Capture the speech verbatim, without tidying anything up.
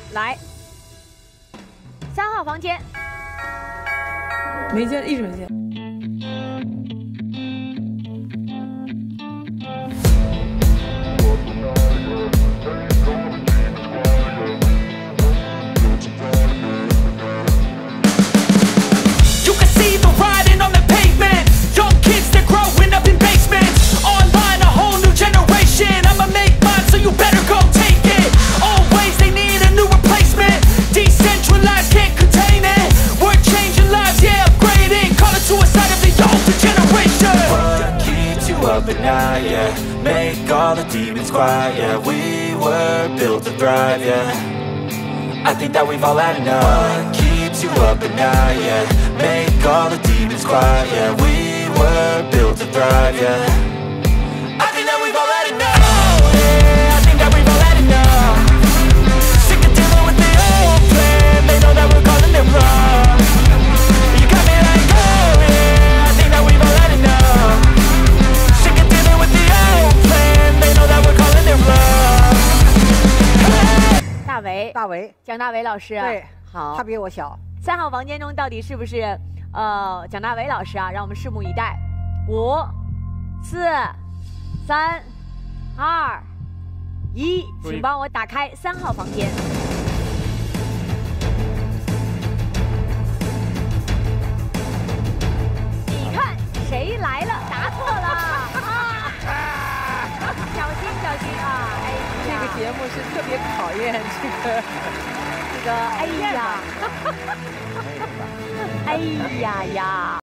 来，三号房间。 没见，一直没见。 At night, yeah. Make all the demons quiet, yeah. We were built to thrive, yeah. I think that we've all had enough. What keeps you up at night, yeah. Make all the demons quiet, yeah. We were built to thrive, yeah. I think that we've all had enough. Oh, yeah, I think that we've all had enough. Sick of dealing with the old plan. They know that we're calling it wrong. You got me like, oh, yeah, I think that we've all had enough. 大为， 大为， 蒋大为老师， 对， 好， 他比我小。 三号房间中到底是不是呃蒋大为老师啊？让我们拭目以待。五、四、三、二、一，请帮我打开三号房间。你看谁来了？答错了啊！小心小心啊！哎呀， 这个节目是特别考验这个这个，哎呀，哎呀呀！